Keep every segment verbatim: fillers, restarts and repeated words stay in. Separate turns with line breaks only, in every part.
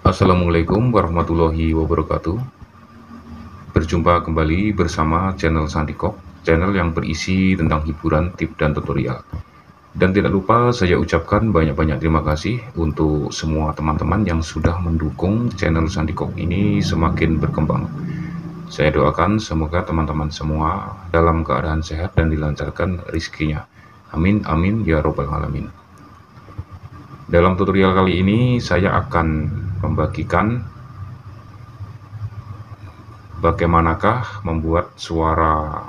Assalamualaikum warahmatullahi wabarakatuh. Berjumpa kembali bersama channel Sandikok, channel yang berisi tentang hiburan, tips, dan tutorial. Dan tidak lupa saya ucapkan banyak-banyak terima kasih untuk semua teman-teman yang sudah mendukung channel Sandikok ini semakin berkembang. Saya doakan semoga teman-teman semua dalam keadaan sehat dan dilancarkan rezekinya. Amin amin ya robbal alamin. Dalam tutorial kali ini saya akan membagikan bagaimanakah membuat suara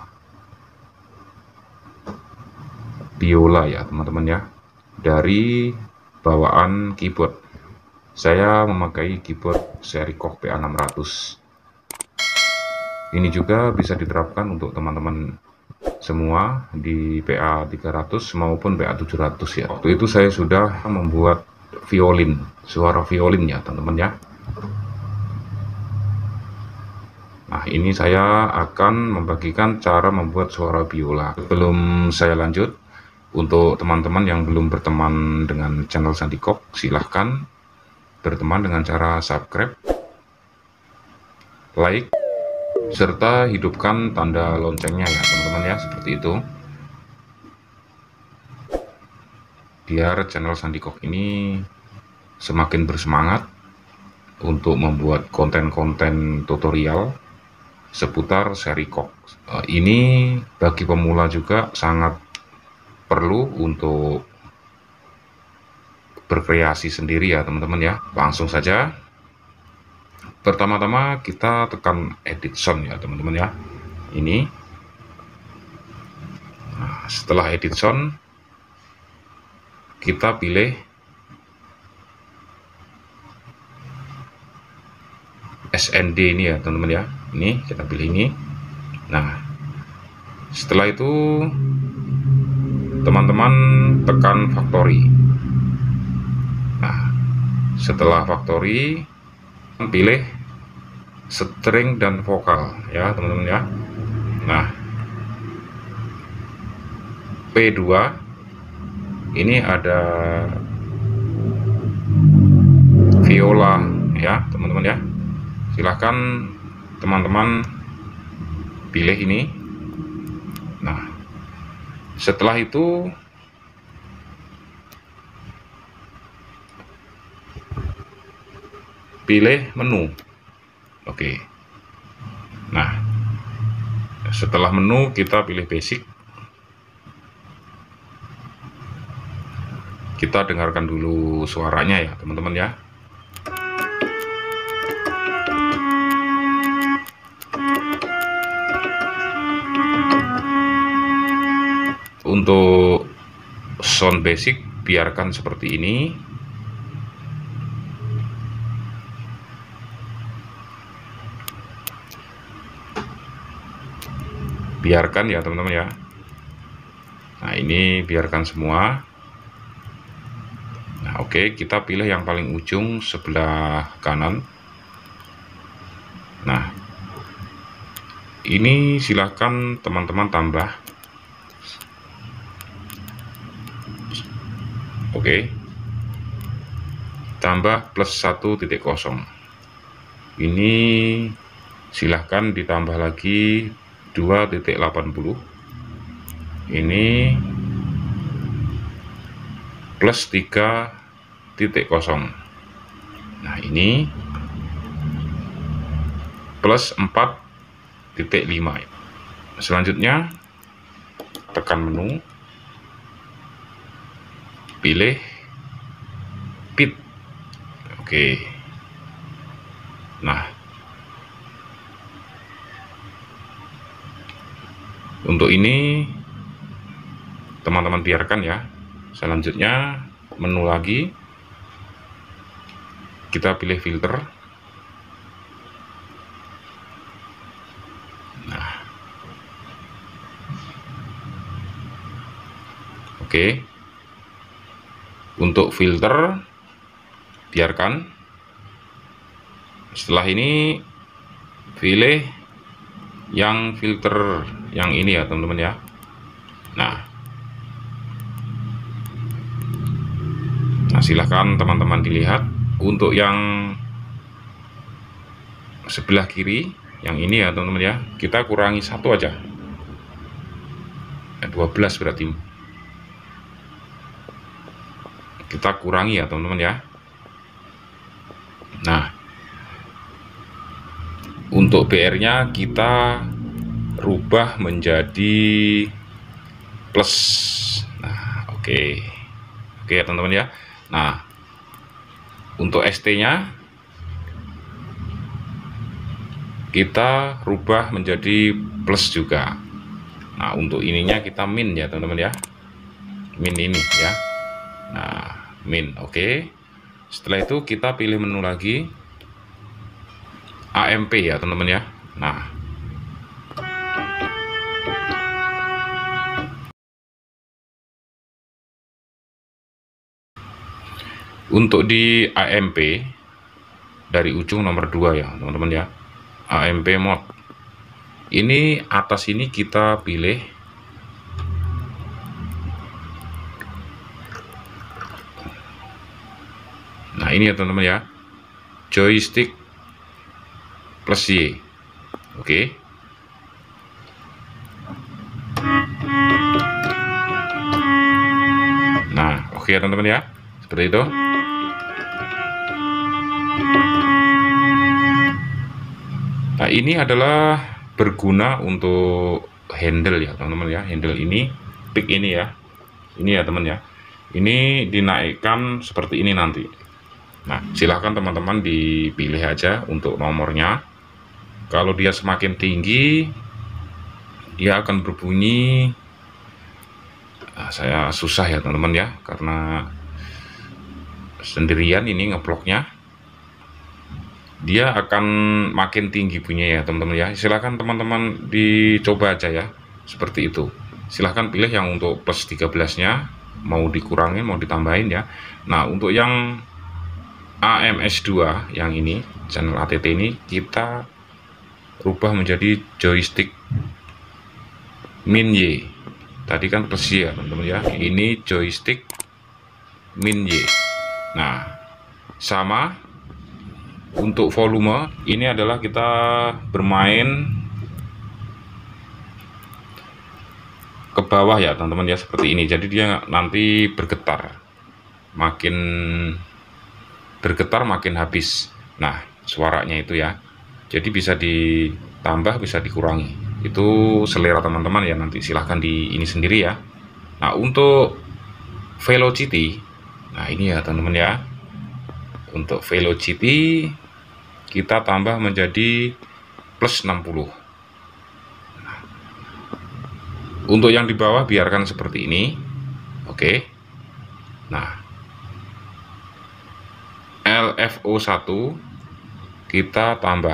biola ya teman-teman ya, dari bawaan keyboard. Saya memakai keyboard seri Koch P A enam ratus. Ini juga bisa diterapkan untuk teman-teman semua di P A tiga ratus maupun P A tujuh ratus ya. Waktu itu saya sudah membuat violin, suara violin ya teman-teman ya. Nah, ini saya akan membagikan cara membuat suara biola. Sebelum saya lanjut, untuk teman-teman yang belum berteman dengan channel Sandikok, silahkan berteman dengan cara subscribe, like, serta hidupkan tanda loncengnya ya teman-teman ya, seperti itu. Biar channel Sandikok ini semakin bersemangat untuk membuat konten-konten tutorial seputar seri Koch. Ini bagi pemula juga sangat perlu untuk berkreasi sendiri ya teman-teman ya. Langsung saja. Pertama-tama kita tekan edit sound ya teman-teman ya. Ini. Nah, setelah edit sound, kita pilih S N D ini ya teman-teman ya. Ini kita pilih ini. Nah, setelah itu teman-teman tekan factory. Nah, setelah factory pilih string dan vokal ya teman-teman ya. Nah, P dua ini ada viola ya teman-teman ya. Silahkan teman-teman pilih ini. Nah, setelah itu pilih menu. Oke. Nah, setelah menu kita pilih basic. Kita dengarkan dulu suaranya ya teman-teman ya. Untuk sound basic biarkan seperti ini. Biarkan ya teman-teman ya. Nah, ini biarkan semua. Nah, oke, kita pilih yang paling ujung sebelah kanan. Nah, ini silahkan teman-teman tambah. Oke, tambah plus satu titik kosong. Ini silahkan ditambah lagi dua titik delapan puluh. Ini plus tiga titik kosong. Nah, ini plus empat titik lima. Selanjutnya tekan menu, pilih pitch. Oke. Nah, untuk ini teman-teman biarkan ya. Selanjutnya menu lagi, kita pilih filter. Nah, oke. Untuk filter biarkan. Setelah ini pilih yang filter yang ini ya teman-teman ya. Nah, nah silahkan teman-teman dilihat. Untuk yang sebelah kiri yang ini ya teman-teman ya, kita kurangi satu aja, dua belas berarti kita kurangi ya teman-teman ya. Nah, untuk B R nya kita rubah menjadi plus. Nah, oke okay. Oke okay, teman-teman ya. Nah, untuk S T nya kita rubah menjadi plus juga. Nah, untuk ininya kita min ya teman-teman ya, min ini ya. Nah, min oke okay. Setelah itu kita pilih menu lagi A M P ya teman-teman ya. Nah, untuk di A M P dari ujung nomor dua ya teman-teman ya, A M P mode ini, atas ini kita pilih nah ini ya teman-teman ya, joystick plus Y. Oke okay. Nah oke okay ya teman-teman ya, seperti itu. Nah, ini adalah berguna untuk handle ya teman-teman ya, handle ini, pick ini ya, ini ya teman ya, ini dinaikkan seperti ini nanti. Nah, silahkan teman-teman dipilih aja untuk nomornya. Kalau dia semakin tinggi, dia akan berbunyi. Nah, saya susah ya teman-teman ya, karena sendirian ini ngebloknya. Dia akan makin tinggi bunyinya ya teman-teman ya. Silahkan teman-teman dicoba aja ya, seperti itu. Silahkan pilih yang untuk plus tiga belas nya, mau dikurangin mau ditambahin ya. Nah, untuk yang A M S dua yang ini, channel A T T ini, kita rubah menjadi joystick min Y. Tadi kan plus Y ya teman-teman ya, ini joystick min Y. Nah, sama untuk volume, ini adalah kita bermain ke bawah ya teman-teman ya, seperti ini. Jadi dia nanti bergetar, makin bergetar makin habis. Nah, suaranya itu ya, jadi bisa ditambah bisa dikurangi, itu selera teman-teman ya, nanti silahkan di ini sendiri ya. Nah, untuk velocity, nah ini ya teman-teman ya, untuk velocity kita tambah menjadi plus enam puluh. Nah, untuk yang di bawah biarkan seperti ini. Oke. Nah, L F O satu kita tambah.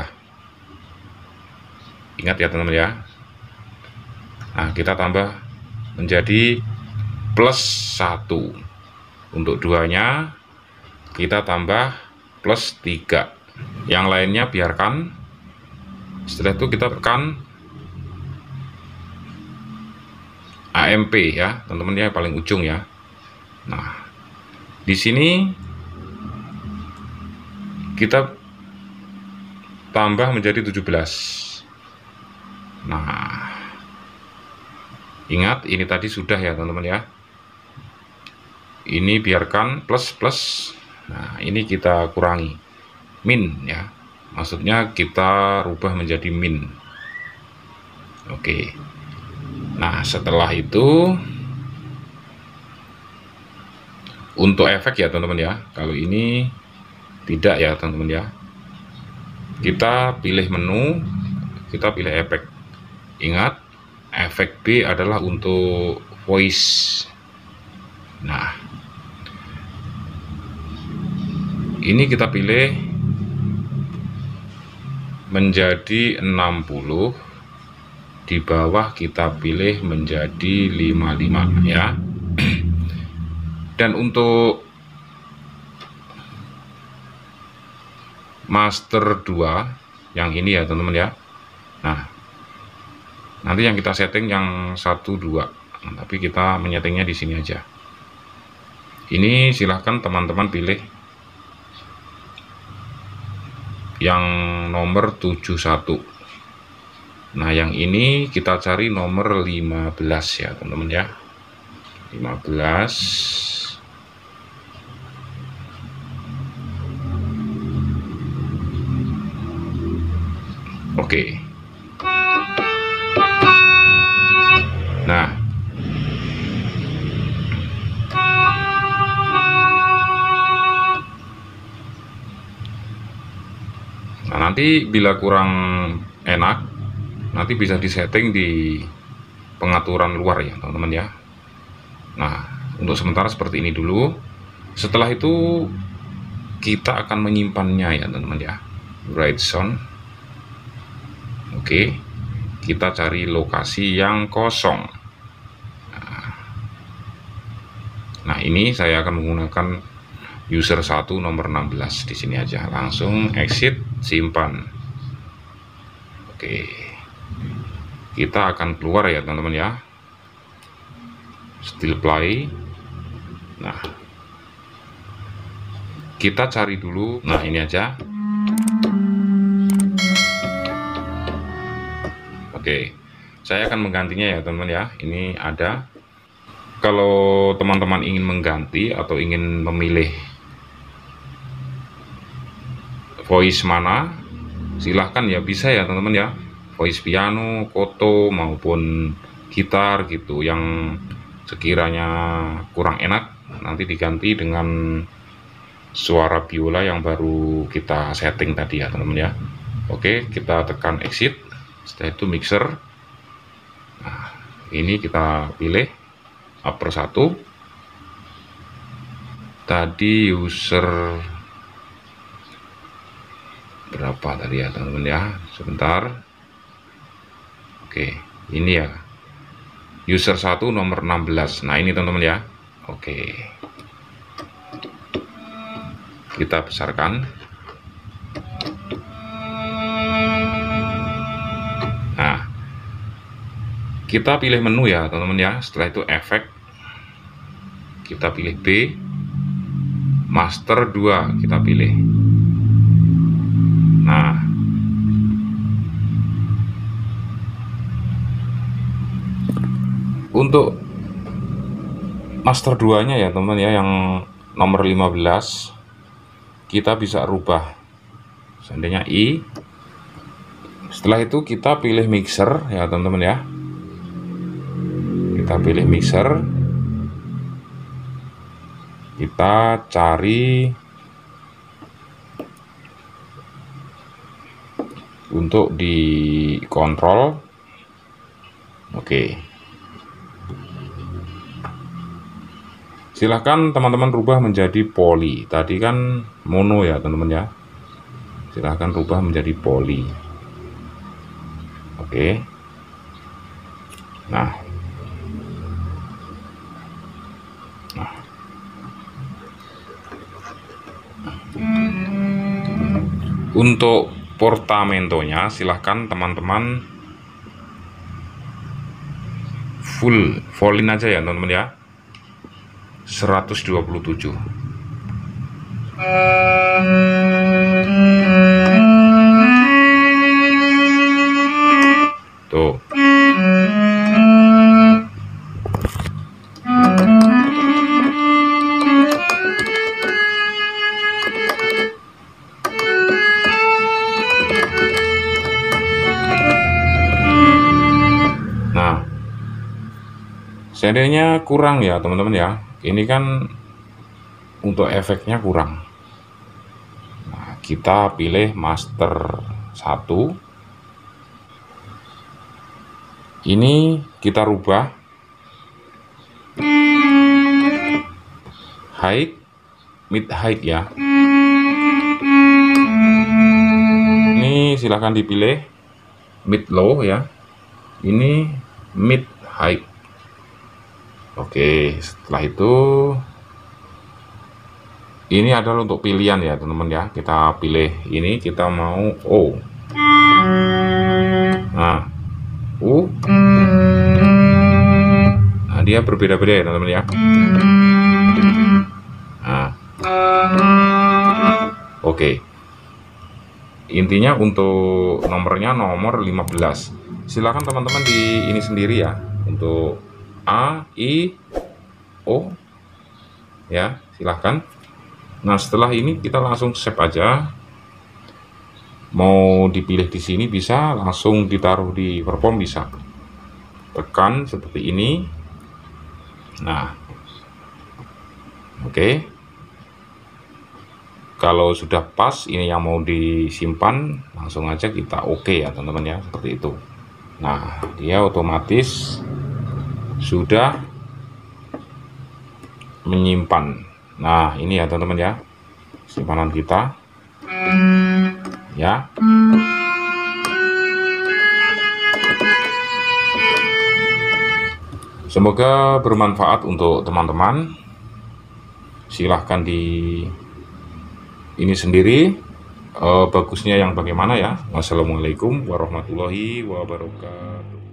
Ingat ya teman-teman ya. Nah, kita tambah menjadi plus satu. Untuk duanya kita tambah plus tiga. Yang lainnya biarkan. Setelah itu kita tekan A M P ya teman-teman ya, paling ujung ya. Nah, di sini kita tambah menjadi tujuh belas. Nah, ingat ini tadi sudah ya teman-teman ya. Ini biarkan plus plus. Nah, ini kita kurangi min ya, maksudnya kita rubah menjadi min. Oke. Nah, setelah itu untuk efek ya teman-teman ya, kalau ini tidak ya teman-teman ya, kita pilih menu, kita pilih efek. Ingat, efek B adalah untuk voice. Nah, ini kita pilih menjadi enam puluh, di bawah kita pilih menjadi lima puluh lima ya. Dan untuk master dua yang ini ya teman-teman ya. Nah, nanti yang kita setting yang satu dua, nah, tapi kita menyetingnya di sini aja. Ini silahkan teman-teman pilih yang nomor tujuh puluh satu. Nah, yang ini kita cari nomor lima belas ya, teman-teman ya. lima belas. Oke. Nah, nah nanti bila kurang enak, nanti bisa disetting di pengaturan luar ya, teman-teman ya. Nah, untuk sementara seperti ini dulu. Setelah itu kita akan menyimpannya ya, teman-teman ya. Write sound. Oke, kita cari lokasi yang kosong. Nah, ini saya akan menggunakan user satu nomor enam belas di sini aja. Langsung exit, simpan. Oke. Kita akan keluar ya, teman-teman ya. Still play. Nah, kita cari dulu. Nah, ini aja. Oke. Saya akan menggantinya ya, teman-teman ya. Ini ada. Kalau teman-teman ingin mengganti atau ingin memilih voice mana, silahkan ya, bisa ya teman-teman ya. Voice piano, koto maupun gitar gitu, yang sekiranya kurang enak nanti diganti dengan suara biola yang baru kita setting tadi ya, teman-teman ya. Oke, kita tekan exit. Setelah itu mixer. Nah, ini kita pilih upper satu. Tadi user berapa tadi ya, teman-teman ya? Sebentar. Oke, ini ya. User satu nomor enam belas. Nah, ini teman-teman ya. Oke. Kita besarkan. Nah, kita pilih menu ya, teman-teman ya. Setelah itu efek. Kita pilih B, master dua kita pilih. Nah, untuk master dua nya ya teman ya, yang nomor lima belas kita bisa rubah seandainya I. Setelah itu kita pilih mixer ya teman-teman ya. Kita pilih mixer. Kita cari untuk dikontrol. Oke. Silahkan teman-teman rubah menjadi poly. Tadi kan mono ya teman-teman ya. Silahkan rubah menjadi poly. Oke. Nah. Nah. Untuk portamentonya silahkan teman-teman full volume aja ya teman-teman ya, seratus dua puluh tujuh. Tuh. Seandainya kurang ya teman-teman ya, ini kan untuk efeknya kurang. Nah, kita pilih master satu. Ini kita rubah high, mid high ya. Ini silahkan dipilih mid low ya. Ini mid high. Oke, setelah itu ini adalah untuk pilihan ya teman-teman ya. Kita pilih ini, kita mau O. Nah, U. Nah, dia berbeda-beda ya teman-teman ya. Nah. Oke. Intinya untuk nomornya nomor lima belas. Silakan teman-teman di ini sendiri ya, untuk A, I, O ya, silahkan. Nah, setelah ini kita langsung save aja. Mau dipilih di sini bisa, langsung ditaruh di perform bisa. Tekan seperti ini. Nah, oke. Okay. Kalau sudah pas ini yang mau disimpan, langsung aja kita oke okay ya teman-teman ya, seperti itu. Nah, dia otomatis sudah menyimpan. Nah, ini ya teman-teman ya, simpanan kita ya. Semoga bermanfaat untuk teman-teman. Silahkan di ini sendiri uh, bagusnya yang bagaimana ya. Wassalamualaikum warahmatullahi wabarakatuh.